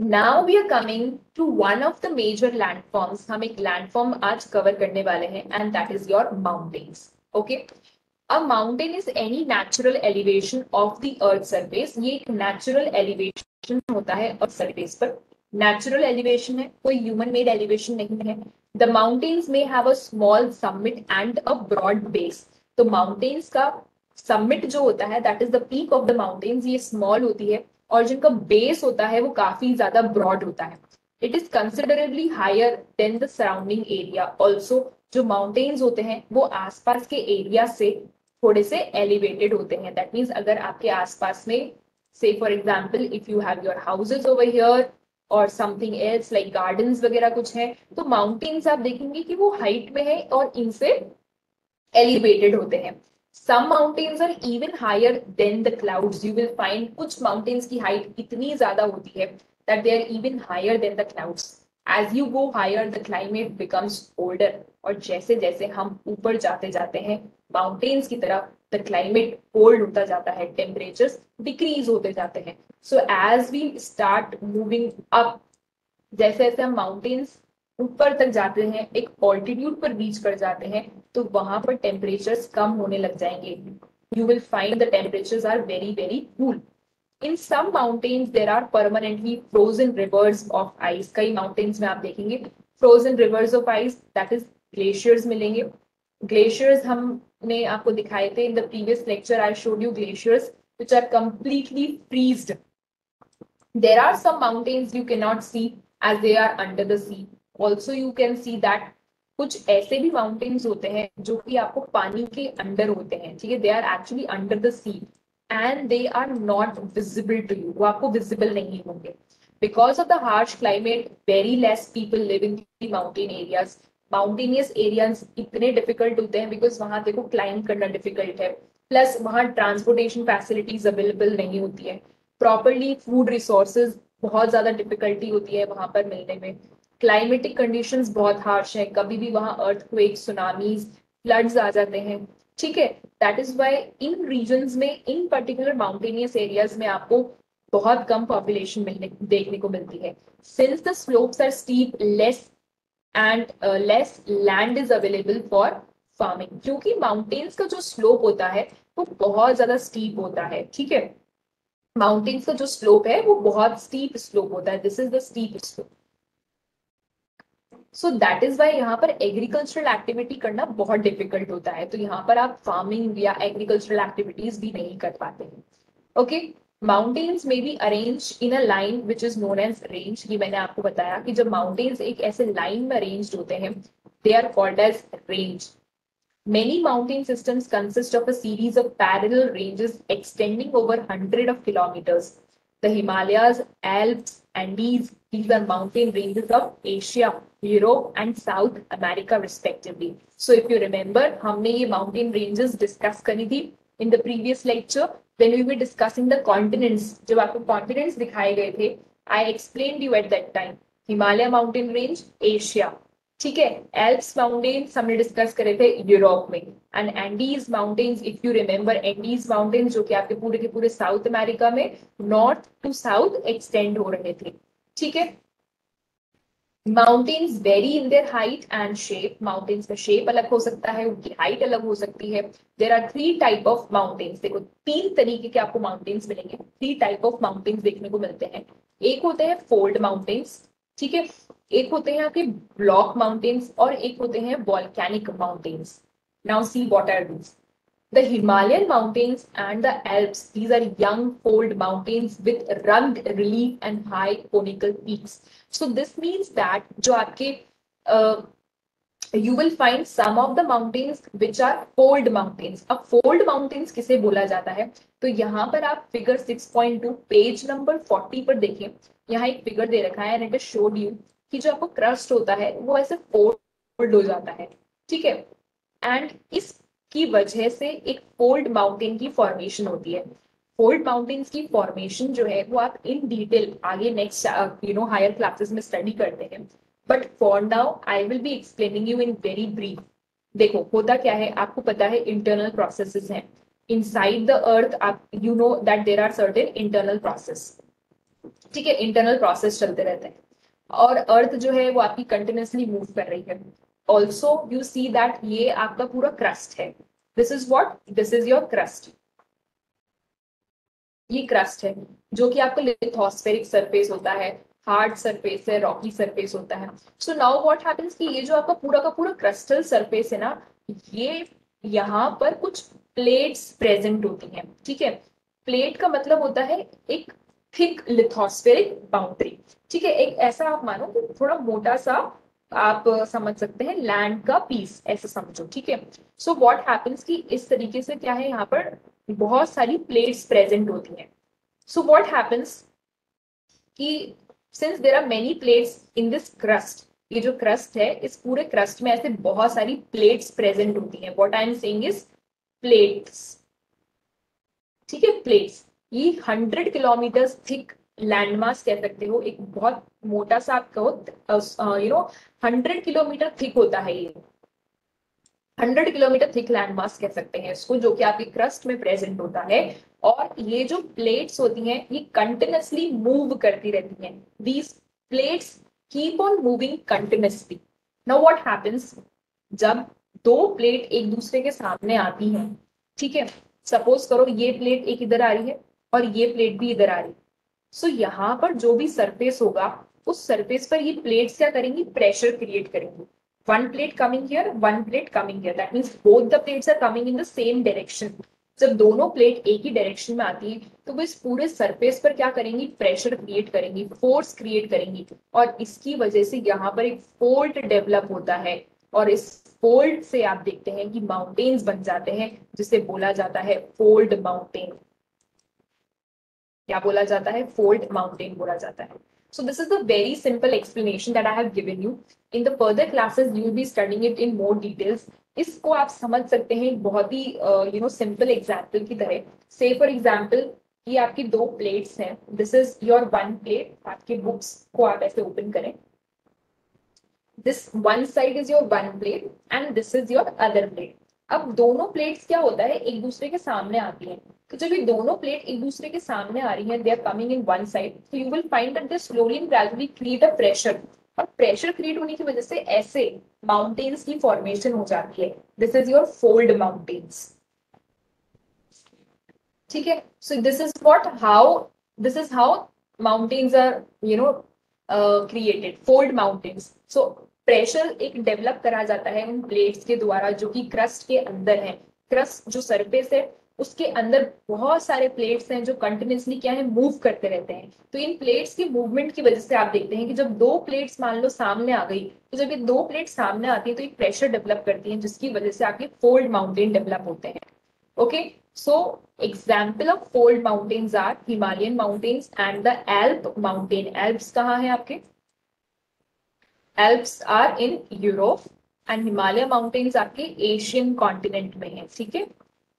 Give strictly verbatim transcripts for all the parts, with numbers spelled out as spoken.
Now we are coming to one of the major landforms. हम एक landform आज cover करने वाले हैं and that is your mountains. Okay, a mountain is any natural elevation of the earth surface. ये एक natural elevation होता है अर्थ सरफेस पर. नेचुरल एलिवेशन है, कोई ह्यूमन मेड एलिवेशन नहीं है. द माउंटेन्स में have a small summit and a broad base. तो माउंटेन्स का समिट जो होता है that is the peak of the mountains, ये स्मॉल होती है और जिनका बेस होता है वो काफी ज्यादा ब्रॉड होता है. It is considerably higher than the surrounding area. Also जो माउंटेन्स होते हैं वो आसपास के एरिया से थोड़े से एलिवेटेड होते हैं. दैट मीन्स अगर आपके आसपास में, say for example if you have your houses over here और समथिंग एल्स लाइक गार्डन्स वगैरह कुछ है, तो माउंटेन्स आप देखेंगे कि वो हाइट में है और इनसे एलिवेटेड होते हैं. Some mountains are even higher than the clouds. You will find कुछ mountains की height इतनी ज्यादा होती है that they are even higher than the clouds. As you go higher, the climate becomes colder. और जैसे जैसे हम ऊपर जाते जाते हैं mountains की तरफ, the climate cold होता जाता है, temperatures decrease होते जाते हैं. So as we start moving up, जैसे जैसे हम माउंटेन्स ऊपर तक जाते हैं, एक ऑल्टीट्यूड पर रीच कर जाते हैं, तो वहां पर टेम्परेचर्स कम होने लग जाएंगे. You will find the temperatures are very very cool. In some mountains there are permanently frozen rivers of ice. कई माउंटेन्स में आप देखेंगे frozen rivers of ice, that is glaciers मिलेंगे. ग्लेशियर्स हमने आपको दिखाए थे in the previous lecture. I showed you glaciers which are completely freezed. There are some mountains you cannot see as they are under the sea. Also you can see that कुछ ऐसे भी mountains होते हैं जो कि आपको पानी के अंदर होते हैं. ठीक है, they are actually under the sea and they are not visible to you. वो आपको visible नहीं होंगे. Because of the harsh climate, very less people live in the mountain areas. Mountainous areas इतने difficult होते हैं because वहां देखो climb करना difficult है. Plus वहां transportation facilities available नहीं होती है. प्रॉपरली फूड रिसोर्सेज बहुत ज्यादा डिफिकल्टी होती है वहां पर मिलने में. क्लाइमेटिक कंडीशंस बहुत हार्श है, कभी भी वहां अर्थक्वेक, सुनामीज, फ्लड्स आ जाते हैं. ठीक है, that is why in regions में, इन पर्टिकुलर माउंटेनियस एरियाज में आपको बहुत कम पॉपुलेशन मिलने देखने को मिलती है. Since the slopes are steep, less and less land is available for farming. क्योंकि माउंटेन्स का जो स्लोप होता है वो बहुत ज्यादा स्टीप होता है. ठीक है, माउंटेन्स का जो स्लोप है वो बहुत स्टीप स्लोप होता है. This is the steep slope. So that is why यहाँ पर एग्रीकल्चरल एक्टिविटी करना बहुत डिफिकल्ट होता है. तो यहाँ पर आप फार्मिंग या एग्रीकल्चरल एक्टिविटीज भी नहीं कर पाते हैं. ओके, माउंटेन्स में be arrange in a line which is known as range. ये मैंने आपको बताया कि जब माउंटेन्स एक ऐसे लाइन में अरेंज होते हैं, they are called as range. Many mountain systems consist of a series of parallel ranges extending over hundreds of kilometers. The Himalayas, Alps, Andes, these are mountain ranges of Asia, Europe, and South America, respectively. So, if you remember, हमने ये mountain ranges discuss करी थी in the previous lecture when we were discussing the continents. जब आपको continents दिखाए गए थे, I explained you at that time. Himalaya mountain range, Asia. ठीक है, एल्प्स माउंटेन्स हमने डिस्कस करे थे यूरोप में, and Andes mountains, if you remember, Andes mountains जो कि आपके पूरे के पूरे साउथ अमेरिका में नॉर्थ टू साउथ एक्सटेंड हो रहे थे. ठीक है, mountains vary in their height and shape. Mountains का शेप अलग हो सकता है, उनकी हाइट अलग हो सकती है. There are three type of mountains. देखो, तीन तरीके के आपको माउंटेन्स मिलेंगे, थ्री टाइप ऑफ माउंटेन्स देखने को मिलते हैं. एक होते हैं फोल्ड माउंटेन्स. ठीक है, एक होते हैं आपके ब्लॉक माउंटेन्स और एक होते हैं volcanic mountains. Now see what are these. The Himalayan mountains and the Alps, these are young fold mountains with rugged relief and high conical peaks. So this means that जो आपके uh, you will find some of the mountains which are fold mountains. अब fold mountains किसे बोला जाता है, तो यहाँ पर आप figure six point two page number forty पर देखें. यहाँ एक फिगर दे रखा है एंड इट शोड यू कि जो आपको क्रस्ट होता है वो ऐसे फोल्ड हो जाता है. ठीक है, एंड इसकी वजह से एक फोल्ड माउंटेन की फॉर्मेशन होती है. फोल्ड माउंटेन्स की फॉर्मेशन जो है वो आप इन डिटेल आगे next you know higher classes में स्टडी करते हैं. But for now I will be explaining you in very brief. देखो, होता क्या है, आपको पता है इंटरनल प्रोसेसेस हैं. इनसाइड द अर्थ आप you know that there are certain internal process. ठीक है, इंटरनल प्रोसेस चलते रहते हैं, और अर्थ जो है वो आपकी कंटिन्यूसली मूव कर रही है। ऑल्सो यू सी दैट ये आपका पूरा क्रस्ट है, this is what, this is your crust, ये क्रस्ट है जो कि आपका लिथोस्फेरिक सरफेस होता है, हार्ड सरफेस है, रॉकी सरफेस होता है। सो नाउ व्हाट हैपेंस कि ये जो आपका पूरा का पूरा क्रिस्टल सरफेस है ना, ये यहाँ पर कुछ प्लेट्स प्रेजेंट होती हैं, ठीक है। प्लेट का मतलब होता है एक थिक लिथोस्फेरिक बाउंड्री, ठीक है, एक ऐसा आप मानो कि थोड़ा मोटा सा, आप समझ सकते हैं लैंड का पीस ऐसे समझो, ठीक है। सो व्हाट हैपेंस कि इस तरीके से क्या है, यहाँ पर बहुत सारी प्लेट्स प्रेजेंट होती हैं। सो व्हाट हैपेंस कि since there are many plates in this crust, ये जो क्रस्ट है इस पूरे क्रस्ट में ऐसे बहुत सारी प्लेट्स प्रेजेंट होती हैं, what I am saying is plates, ठीक है, प्लेट्स। ये हंड्रेड किलोमीटर थिक लैंडमास कह सकते हो, एक बहुत मोटा सा आप कहो, you know hundred kilometre thick होता है ये, हंड्रेड किलोमीटर थिक लैंडमास कह सकते हैं इसको, जो कि आपकी क्रस्ट में प्रेजेंट होता है। और ये जो प्लेट्स होती हैं ये कंटिन्यूसली मूव करती रहती हैं, these plates keep on moving continuously. Now what happens, जब दो प्लेट एक दूसरे के सामने आती हैं, ठीक है, सपोज करो ये प्लेट एक इधर आ रही है और ये प्लेट भी इधर आ रही है, सो so, यहाँ पर जो भी सरफेस होगा उस सरफेस पर ये प्लेट्स क्या करेंगी, प्रेशर क्रिएट करेंगी। one plate coming here, one plate coming here, that means both the plates are coming in the same direction। जब दोनों प्लेट एक ही डायरेक्शन में आती है तो वो इस पूरे सरफेस पर क्या करेंगी, प्रेशर क्रिएट करेंगी, फोर्स क्रिएट करेंगी, और इसकी वजह से यहाँ पर एक फोल्ड डेवलप होता है, और इस फोल्ड से आप देखते हैं कि माउंटेन्स बन जाते हैं, जिसे बोला जाता है फोल्ड माउंटेन। क्या बोला जाता है, फोल्ड माउंटेन बोला जाता है। So this is the very simple explanation that I have given you. In the further classes, you will be studying it in more details. इसको आप समझ सकते हैं बहुत ही यू नो सिंपल एग्जाम्पल की तरह। से फॉर एग्जाम्पल ये आपकी दो प्लेट्स हैं, this is your one plate, आपके बुक्स को आप ऐसे ओपन करें, this one side is your one plate and this is your other plate. अब दोनों प्लेट्स क्या होता है, एक दूसरे के सामने आती हैं, तो जब ये दोनों प्लेट एक दूसरे के सामने आ रही हैं, they are coming in one side, तो you will find that they slowly and gradually create a pressure, और प्रेशर क्रिएट होने की वजह से ऐसे माउंटेन्स की फॉर्मेशन हो जाती है, this is your fold mountains, ठीक है। So this is what how this is how mountains are you know created, fold mountains. So pressure एक डेवलप करा जाता है उन प्लेट्स के द्वारा जो कि क्रस्ट के अंदर है, क्रस्ट जो सरफेस है उसके अंदर बहुत सारे प्लेट्स हैं जो कंटिन्यूसली क्या है, मूव करते रहते हैं। तो इन प्लेट्स की मूवमेंट की वजह से आप देखते हैं कि जब दो प्लेट्स मान लो सामने आ गई, तो जब ये दो प्लेट सामने आती है तो एक प्रेशर डेवलप करती है, जिसकी वजह से आपके फोल्ड माउंटेन डेवलप होते हैं। Okay, so example of fold mountains are Himalayan mountains and the Alp mountain. Alps कहाँ है आपके, Alps are in Europe and Himalaya mountains आपके एशियन कॉन्टिनेंट में है, ठीक है।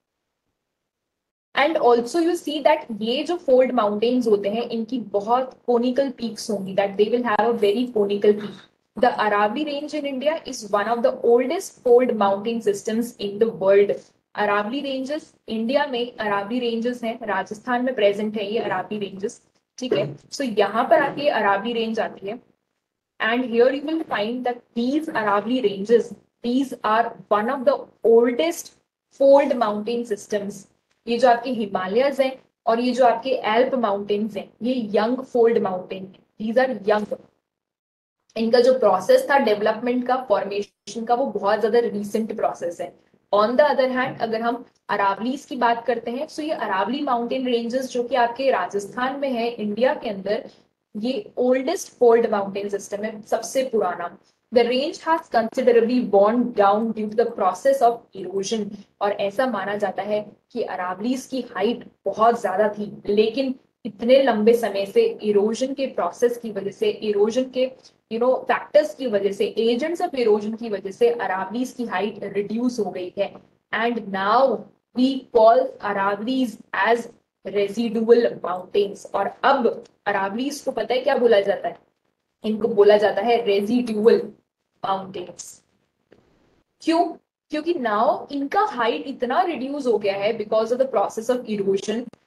And also you see that ये जो फोल्ड माउंटेन्स होते हैं इनकी बहुत कोनिकल पीक्स होंगी, that they will have a very conical peak. The Aravalli range in India is one of the oldest fold mountain systems in the world. Aravalli ranges India में, Aravalli ranges हैं, राजस्थान में प्रेजेंट है ये अरावली रेंजेस, ठीक है। सो so, यहाँ पर आपकी अरावली रेंज आती है, and here you will find that these Aravalli ranges, these are one of the oldest fold mountain systems। ये जो आपके हिमालयस हैं और ये जो आपके एल्प माउंटेन्स हैं ये यंग फोल्ड माउंटेन है, these are young। इनका जो प्रोसेस था डेवलपमेंट का, फॉर्मेशन का, वो बहुत ज्यादा रिसेंट प्रोसेस है। ऑन द अदर हैंड अगर हम अरावलीज की बात करते हैं, तो ये अरावली माउंटेन रेंजेस जो कि आपके राजस्थान में है इंडिया के अंदर, ये ओल्डेस्ट फोल्ड माउंटेन सिस्टम है, सबसे पुराना। The range has considerably worn down due to the process of erosion. और ऐसा माना जाता है कि अरावलीज की हाइट बहुत ज्यादा थी, लेकिन इतने लंबे समय से इरोजन के प्रोसेस की वजह से, इरोजन के यू नो फैक्टर्स की वजह से, एजेंट्स ऑफ इरोजन की वजह से अरावलीज की हाइट रिड्यूस हो गई है। And now we call Aravallis as residual mountains. और अब अरावलीज को पता है क्या बोला जाता है, इनको बोला जाता है रेजिडुअल माउंटेन्स। क्यों, क्योंकि नाउ इनका हाइट इतना रिड्यूस हो गया है because of the process of erosion,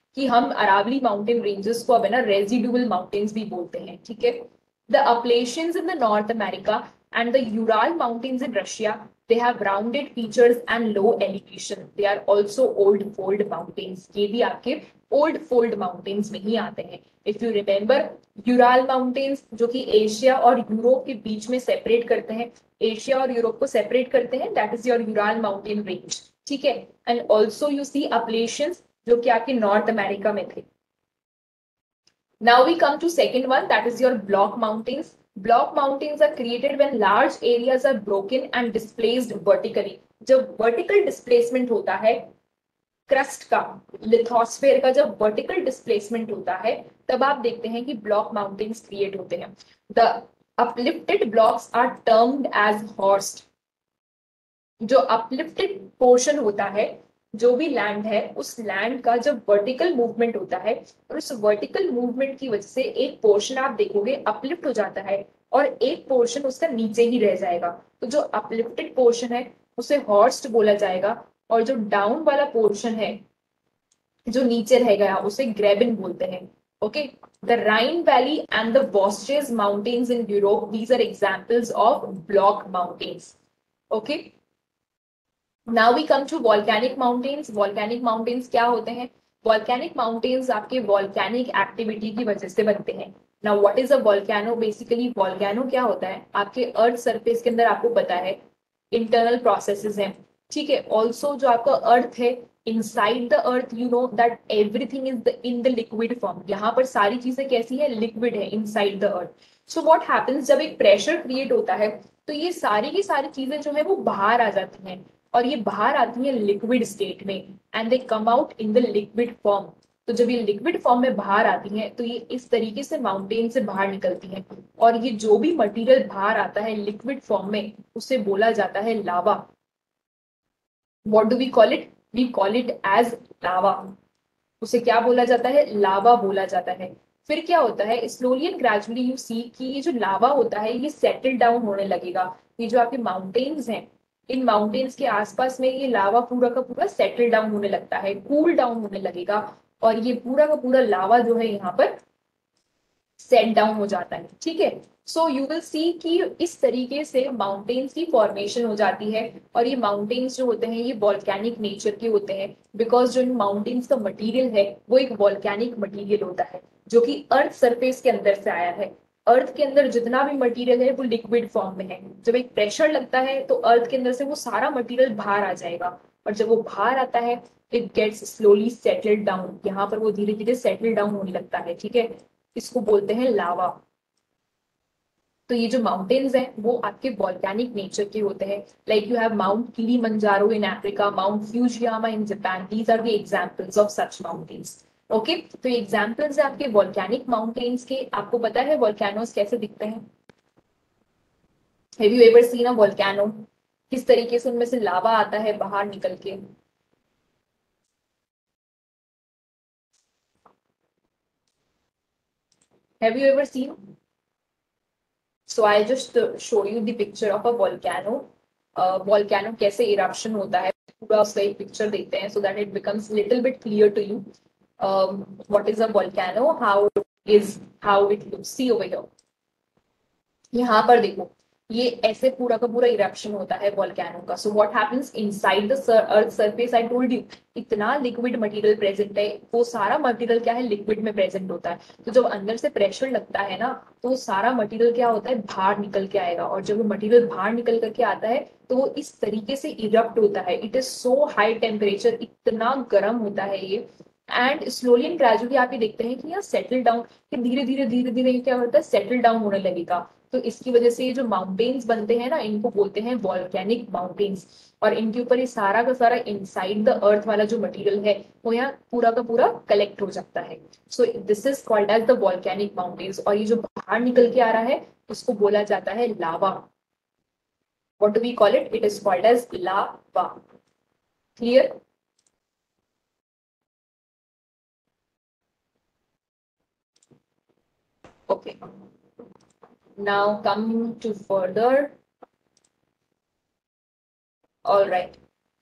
कि हम अरावली माउंटेन रेंजेस को अब है ना रेजिडुअल माउंटेन्स भी बोलते हैं, ठीक है। The Appalachians in the North America and the Ural mountains in Russia, they have rounded features and low elevation. They are also old fold mountains. ये भी आपके old fold mountains में ही आते हैं. If you remember, Ural mountains जो कि Asia और Europe के बीच में सेपरेट करते हैं, एशिया और यूरोप को सेपरेट करते हैं, that is your Ural mountain range. ठीक है. And also you see Appalachians जो कि आपके नॉर्थ अमेरिका में थे. Now we come to second one, that is your block mountains. Block mountains are created when large areas are broken and displaced vertically. जब vertical displacement होता है crust का, lithosphere का जब वर्टिकल डिस्प्लेसमेंट होता है, तब आप देखते हैं कि ब्लॉक माउंटेन्स क्रिएट होते हैं. The uplifted blocks are termed as horst. जो अपलिफ्टेड पोर्शन होता है, जो भी लैंड है, उस लैंड का जब वर्टिकल मूवमेंट होता है और उस वर्टिकल मूवमेंट की वजह से एक पोर्शन आप देखोगे अपलिफ्ट हो जाता है और एक पोर्शन उसका नीचे ही रह जाएगा. तो जो अपलिफ्टेड पोर्शन है उसे हॉर्स्ट बोला जाएगा और जो डाउन वाला पोर्शन है जो नीचे रह गया उसे ग्रेबिन बोलते हैं. Okay, the Rhine valley and the Vosges mountains in Europe, these are examples of block mountains. Okay, now we come to volcanic mountains. Volcanic mountains क्या होते हैं? वॉल्केनिक माउंटेन्स आपके वॉल्केनिक एक्टिविटी की वजह से बनते हैं. Now what is a volcano? Basically volcano क्या होता है? आपके अर्थ सरफेस के अंदर आपको पता है इंटरनल प्रोसेसेस हैं, ठीक है. ऑल्सो जो आपका अर्थ है, inside the earth you know that everything is in the liquid form. यहाँ पर सारी चीजें कैसी है? लिक्विड है inside the earth. So what happens, जब एक प्रेशर क्रिएट होता है तो ये सारी की सारी चीजें जो है वो बाहर आ जाती हैं और ये बाहर आती है लिक्विड स्टेट में and they come out in the liquid form. तो जब ये लिक्विड फॉर्म में बाहर आती हैं तो ये इस तरीके से माउंटेन से बाहर निकलती हैं और ये जो भी मटेरियल बाहर आता है लिक्विड फॉर्म में उसे बोला जाता है lava. What do we call it? We call it as lava. उसे क्या बोला जाता है? लावा बोला जाता है. फिर क्या होता है? Slowly and gradually you see कि ये जो लावा होता है ये सेटल डाउन होने लगेगा. ये जो आपके माउंटेन्स हैं, इन माउंटेन्स के आसपास में ये लावा पूरा का पूरा सेटल डाउन होने लगता है, कूल डाउन होने लगेगा और ये पूरा का पूरा लावा जो है यहाँ पर सेट डाउन हो जाता है, ठीक है. सो यू विल सी कि इस तरीके से माउंटेन्स की फॉर्मेशन हो जाती है और ये माउंटेन्स जो होते हैं ये वॉल्केनिक नेचर के होते हैं बिकॉज जो इन माउंटेन्स का मटेरियल है वो एक वॉल्केनिक मटेरियल होता है जो कि अर्थ सरफेस के अंदर से आया है. अर्थ के अंदर जितना भी मटेरियल है वो लिक्विड फॉर्म में है. जब एक प्रेशर लगता है तो अर्थ के अंदर से वो सारा मटेरियल बाहर आ जाएगा और जब वो बाहर आता है it gets slowly settled down. यहाँ पर वो धीरे धीरे सेटल डाउन होने लगता है, ठीक है. इसको बोलते हैं लावा. तो ये जो माउंटेन्स हैं वो आपके वॉल्केनिक नेचर के होते हैं. Like you have Mount Kilimanjaro in Africa, Mount Fujiyama in Japan. These are the examples of such mountains. Okay, तो एग्जांपल्स है आपके वॉल्केनिक माउंटेन्स के. आपको पता है वॉल्केनोस कैसे दिखते हैं? Have you ever seen a volcano? किस तरीके से उनमें से लावा आता है बाहर निकल के? Have you ever seen? So I just uh, show you the picture of a volcano. Uh, volcano कैसे eruption होता है पूरा उसका एक picture देखते हैं so that it becomes little bit clear to you. Um, what is a volcano? How is how it looks? See over here. यहाँ पर देखो ये ऐसे पूरा का पूरा इरप्शन होता है वॉल्केनो का. So what happens inside the earth surface? I told you इतना लिक्विड मटेरियल प्रेजेंट है, वो सारा मटेरियल क्या है? लिक्विड में प्रेजेंट होता है. तो जब अंदर से प्रेशर लगता है ना तो सारा मटेरियल क्या होता है? बाहर निकल के आएगा और जब वो मटेरियल बाहर निकल करके आता है तो वो इस तरीके से इरप्ट होता है. It is so high temperature, इतना गर्म होता है ये. एंड स्लोली एंड ग्रेजुअली आप ये देखते हैं कि यहाँ सेटल डाउन, धीरे धीरे धीरे धीरे क्या होता है? सेटल डाउन होने लगेगा. तो इसकी वजह से ये जो माउंटेन्स बनते हैं ना इनको बोलते हैं वॉल्केनिक माउंटेन्स और इनके ऊपर ये सारा का सारा इनसाइड द अर्थ वाला जो मटेरियल है वो यहाँ पूरा का पूरा कलेक्ट हो जाता है. So this is called as the volcanic mountains. और ये जो बाहर निकल के आ रहा है उसको बोला जाता है lava. What do we call it? It is called as lava. Clear? Okay. Now come to further. All right.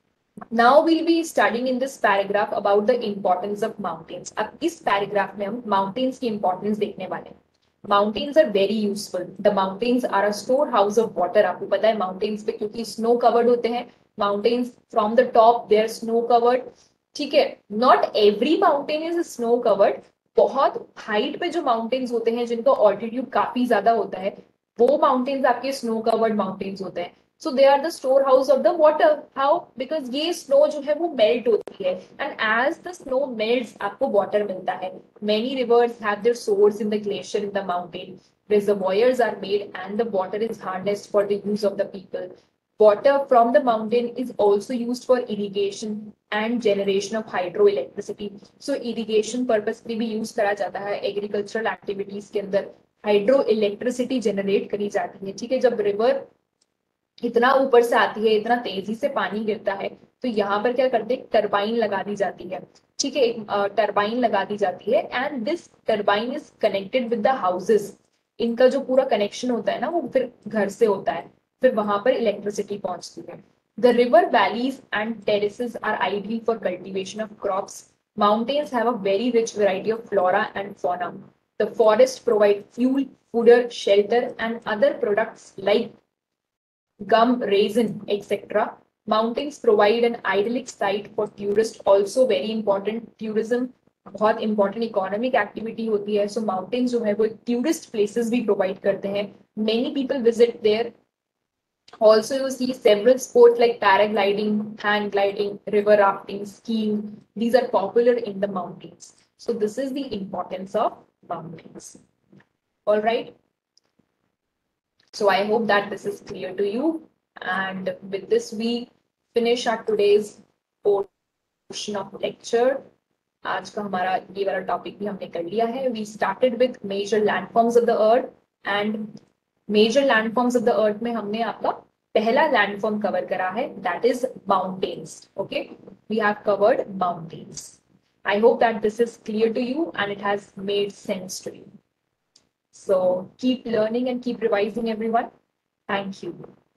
Now we'll be studying in this paragraph about the importance of mountains. अब इस paragraph में हम mountains की importance देखने वाले हैं. Mountains are very useful. The mountains are a storehouse of water. आपको पता है mountains पे क्योंकि snow covered होते हैं. Mountains from the top they are snow covered. ठीक है. Not every mountain is snow covered. बहुत हाइट पे जो mountains होते हैं जिनका altitude काफी ज्यादा होता है वो mountains आपके snow covered mountains होते हैं. So they are the storehouse of the water. How? Because ये snow जो है वो melt होती है and as the snow melts आपको water मिलता है. Many rivers have their source in the glacier in the mountain. Reservoirs are made and the water is harnessed for the use of the people. Water from the mountain is also used for irrigation and generation of hydroelectricity. So irrigation purpose पे भी use करा जाता है agricultural activities के अंदर hydroelectricity generate करी जाती है. ठीक है. जब river इतना ऊपर से आती है इतना तेजी से पानी गिरता है तो यहाँ पर क्या करते हैं टरबाइन लगा दी जाती है. ठीक है. एक टरबाइन लगा दी जाती है and this turbine is connected with the houses. इनका जो पूरा कनेक्शन होता है ना वो फिर घर से होता है फिर वहां पर इलेक्ट्रिसिटी पहुंचती है. The river valleys and terraces are ideal for cultivation of crops. Mountains have a very rich variety of flora and fauna. The forest provide fuel, fodder, shelter, and other products like gum, raisin, et cetera. Mountains provide an idyllic site for tourists. Also very important, tourism बहुत important economic activity होती है. So mountains जो है वो tourist places भी provide करते हैं. Many people visit there. Also you see several sports like paragliding, hang gliding, river rafting, skiing. These are popular in the mountains. So this is the importance of mountains. All right. So I hope that this is clear to you. And with this, we finish our today's portion of lecture. आज का हमारा ये वाला topic भी हमने कर लिया है. We started with major landforms of the earth and major landforms of the earth में हमने आपका पहला landform cover करा है, that is mountains. Okay, we have covered mountains. I hope that this is clear to you and it has made sense to you. So keep learning and keep revising, everyone. Thank you.